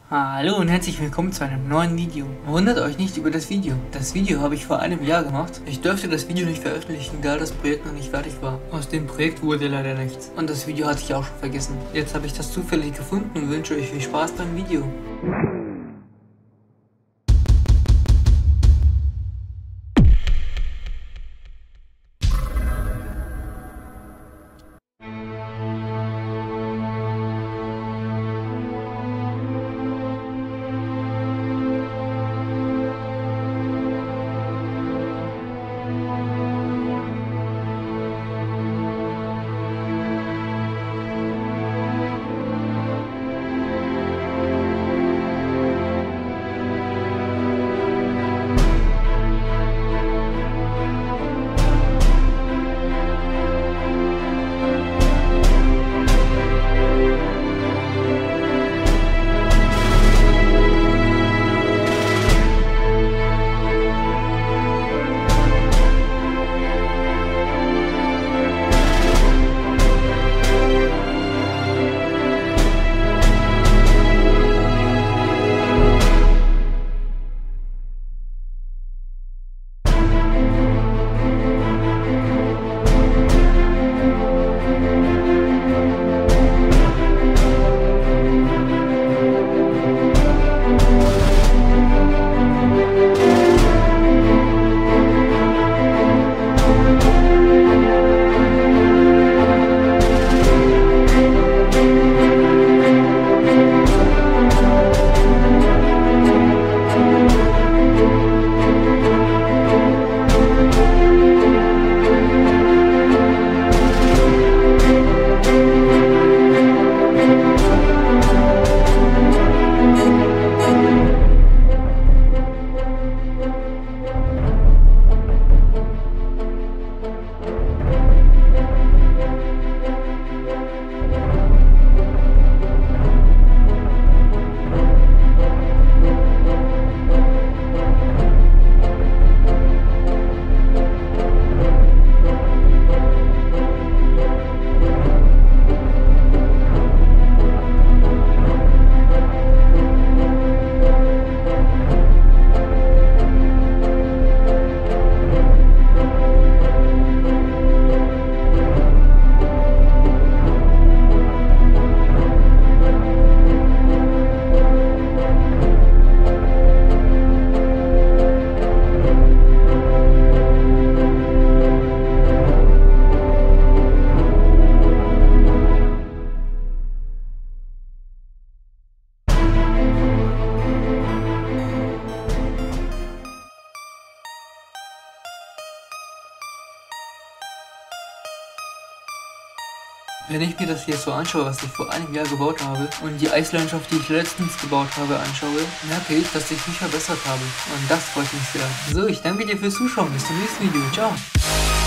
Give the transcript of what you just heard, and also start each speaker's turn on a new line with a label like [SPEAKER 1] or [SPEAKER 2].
[SPEAKER 1] Hallo und herzlich willkommen zu einem neuen Video. Wundert euch nicht über das Video. Das Video habe ich vor einem Jahr gemacht. Ich durfte das Video nicht veröffentlichen, da das Projekt noch nicht fertig war. Aus dem Projekt wurde leider nichts. Und das Video hatte ich auch schon vergessen. Jetzt habe ich das zufällig gefunden und wünsche euch viel Spaß beim Video. Wenn ich mir das hier so anschaue, was ich vor einem Jahr gebaut habe und die Eislandschaft, die ich letztens gebaut habe, anschaue, merke ich, dass ich mich verbessert habe. Und das freut mich sehr. So, ich danke dir fürs Zuschauen. Bis zum nächsten Video. Ciao.